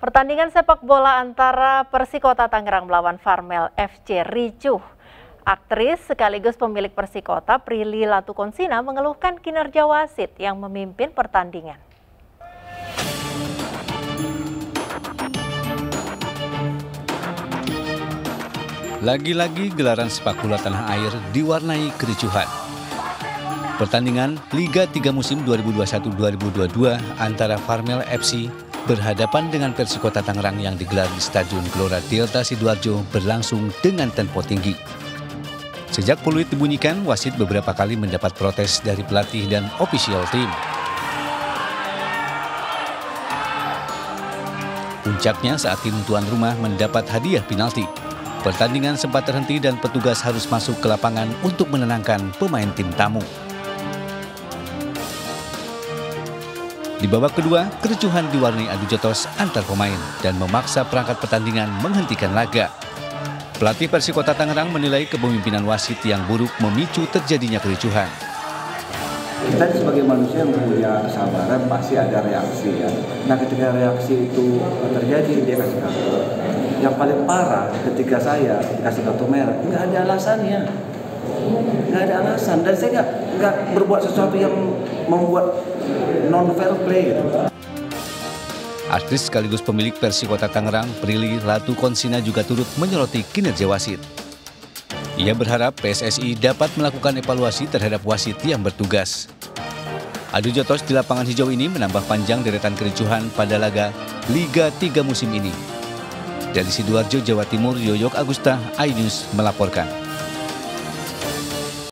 Pertandingan sepak bola antara Persikota Tangerang melawan Farmel FC ricuh. Aktris sekaligus pemilik Persikota Prilly Latukonsina mengeluhkan kinerja wasit yang memimpin pertandingan. Lagi-lagi gelaran sepak bola tanah air diwarnai kericuhan. Pertandingan Liga 3 musim 2021-2022 antara Farmel FC berhadapan dengan Persikota Tangerang yang digelar di Stadion Gelora Delta Sidoarjo berlangsung dengan tempo tinggi. Sejak peluit dibunyikan, wasit beberapa kali mendapat protes dari pelatih dan official team. Puncaknya saat tim tuan rumah mendapat hadiah penalti. Pertandingan sempat terhenti dan petugas harus masuk ke lapangan untuk menenangkan pemain tim tamu. Di babak kedua, kericuhan diwarnai adu jotos antar pemain dan memaksa perangkat pertandingan menghentikan laga. Pelatih Persikota Tangerang menilai kepemimpinan wasit yang buruk memicu terjadinya kericuhan. Kita sebagai manusia yang punya kesabaran pasti ada reaksi ya. Nah ketika reaksi itu terjadi dia kasih kartu. Yang paling parah ketika saya kasih kartu merah nggak ada alasannya, nggak ada alasan dan saya nggak berbuat sesuatu yang membuat non fair play gitu. Artis sekaligus pemilik Persikota Tangerang, Prilly Latukonsina juga turut menyoroti kinerja wasit. Ia berharap PSSI dapat melakukan evaluasi terhadap wasit yang bertugas. Adu jotos di lapangan hijau ini menambah panjang deretan kericuhan pada laga Liga 3 musim ini. Dari Sidoarjo, Jawa Timur, Yoyok Agusta, iNews melaporkan.